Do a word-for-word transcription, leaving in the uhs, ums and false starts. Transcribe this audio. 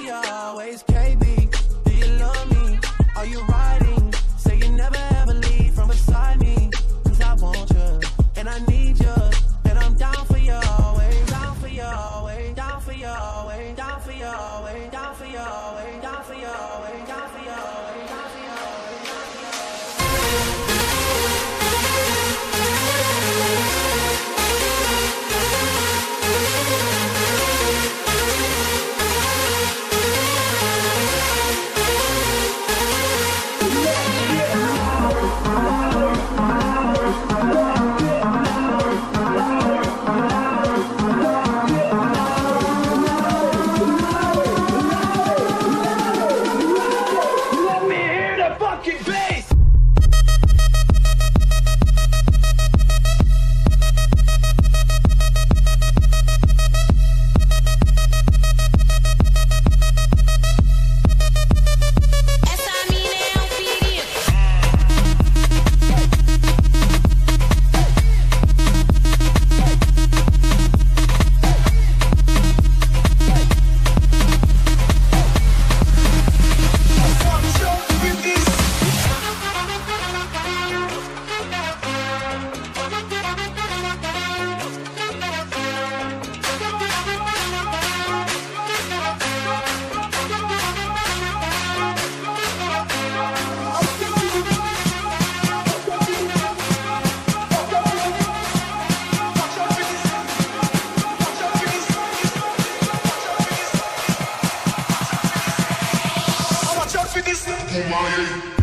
you always. K B, do you love me? Are you riding? Say you never ever leave from beside me. Cause I want you, and I need you, and I'm down for you always. Down for you always, down for you always, down for you always, down for you always, down for you always, down for you always, down for you always, down for you always. This